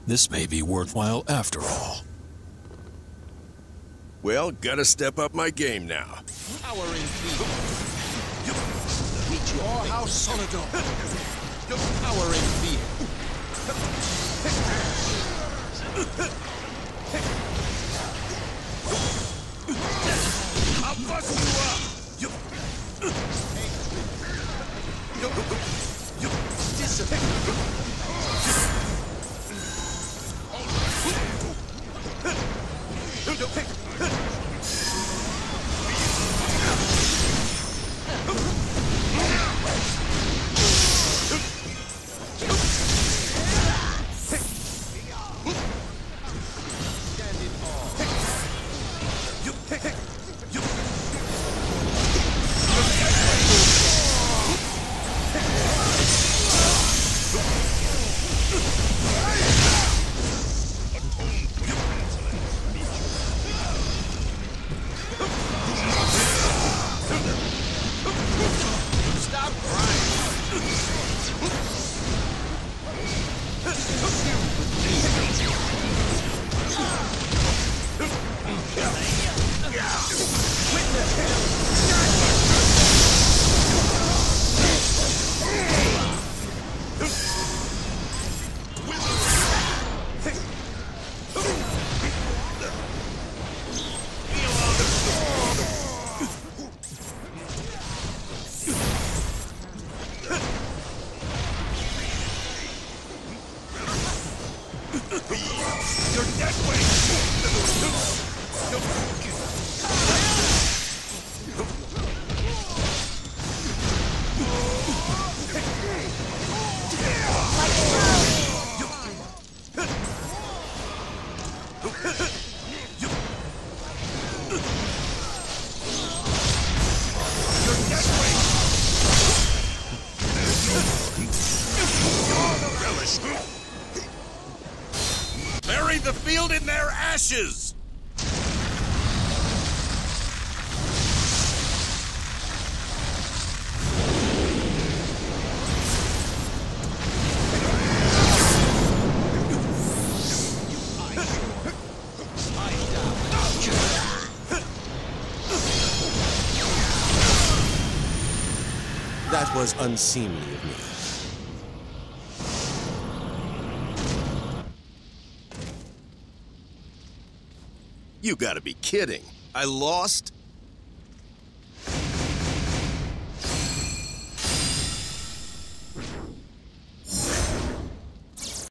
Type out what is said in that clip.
This may be worthwhile after all. Well, gotta step up my game now. Power in fear. Meet your house, Solidor. Power in fear. I'll bust you up! Bury the field in their ashes! That was unseemly of me. You gotta be kidding. I lost?